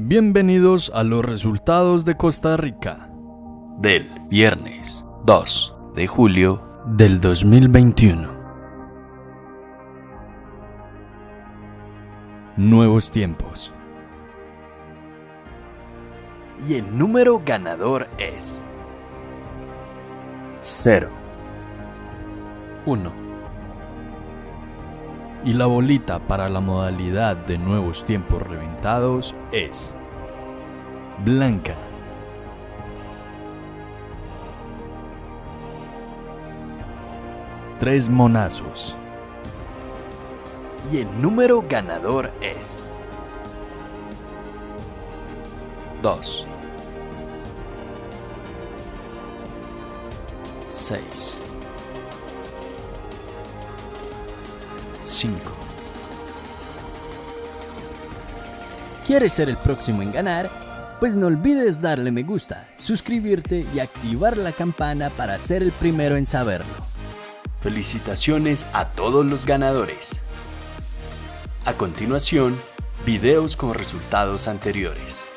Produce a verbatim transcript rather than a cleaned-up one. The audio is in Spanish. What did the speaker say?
Bienvenidos a los resultados de Costa Rica del viernes dos de julio del dos mil veintiuno. Nuevos tiempos. Y el número ganador es cero, uno. Y la bolita para la modalidad de nuevos tiempos reventados es blanca. Tres monazos. Y el número ganador es dos, seis, cinco. ¿Quieres ser el próximo en ganar? Pues no olvides darle me gusta, suscribirte y activar la campana para ser el primero en saberlo. Felicitaciones a todos los ganadores. A continuación, videos con resultados anteriores.